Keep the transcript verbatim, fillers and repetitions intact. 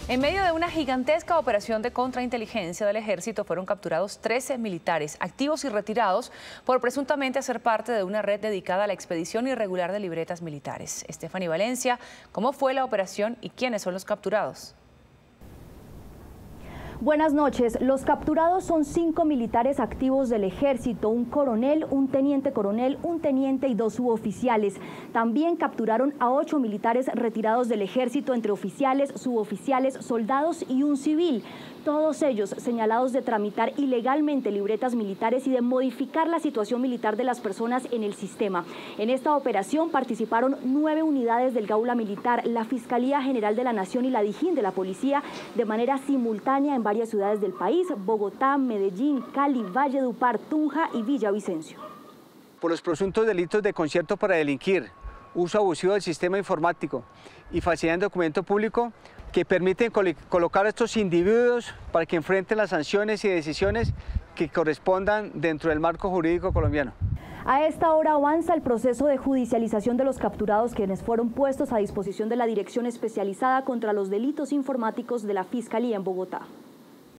En medio de una gigantesca operación de contrainteligencia del ejército fueron capturados trece militares activos y retirados por presuntamente hacer parte de una red dedicada a la expedición irregular de libretas militares. Stephanie Valencia, ¿cómo fue la operación y quiénes son los capturados? Buenas noches. Los capturados son cinco militares activos del ejército, un coronel, un teniente coronel, un teniente y dos suboficiales. También capturaron a ocho militares retirados del ejército, entre oficiales, suboficiales, soldados y un civil. Todos ellos señalados de tramitar ilegalmente libretas militares y de modificar la situación militar de las personas en el sistema. En esta operación participaron nueve unidades del Gaula Militar, la Fiscalía General de la Nación y la Dijín de la Policía de manera simultánea en varias ciudades del país: Bogotá, Medellín, Cali, Valledupar, Tunja y Villavicencio. Por los presuntos delitos de concierto para delinquir, uso abusivo del sistema informático y falsedad en documento público, que permiten colocar a estos individuos para que enfrenten las sanciones y decisiones que correspondan dentro del marco jurídico colombiano. A esta hora avanza el proceso de judicialización de los capturados, quienes fueron puestos a disposición de la Dirección Especializada contra los Delitos Informáticos de la Fiscalía en Bogotá.